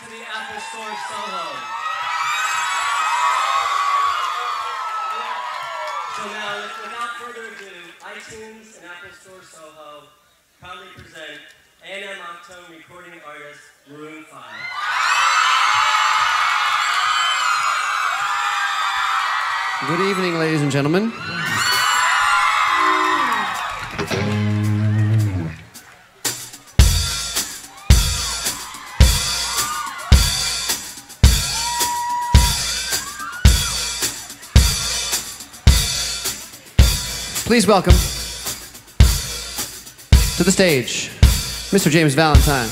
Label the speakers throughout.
Speaker 1: to the Apple Store Soho. So now, without further ado, iTunes and Apple Store Soho proudly present A&M Octone recording artist Maroon 5.
Speaker 2: Good evening, ladies and gentlemen. Please welcome to the stage, Mr. James Valentine.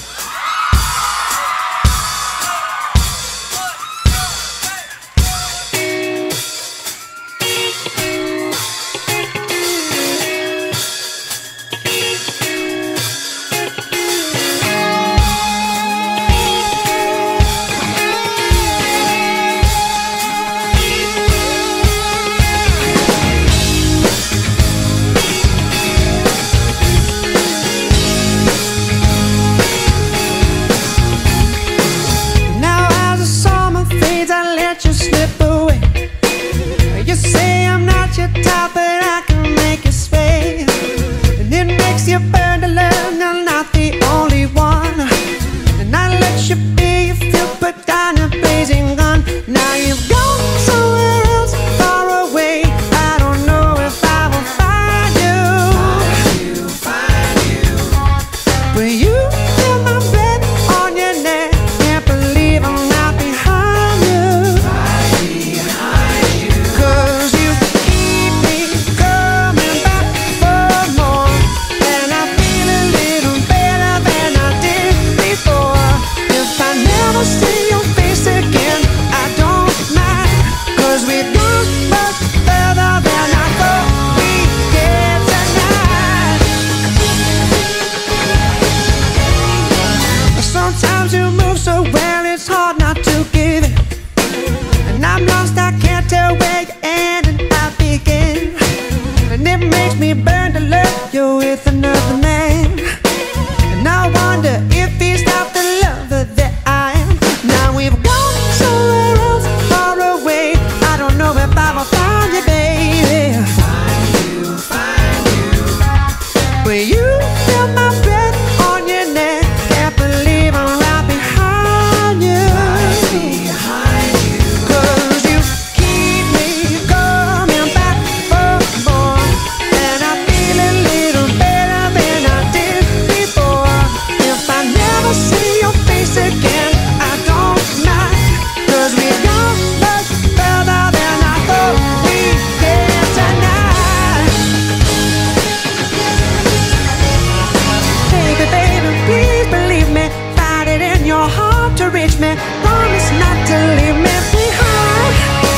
Speaker 3: Promise not to leave me behind.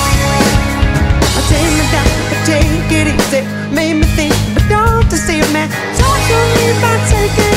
Speaker 3: Take me down, take it easy. Made me think, but don't deceive me. Don't you leave by taking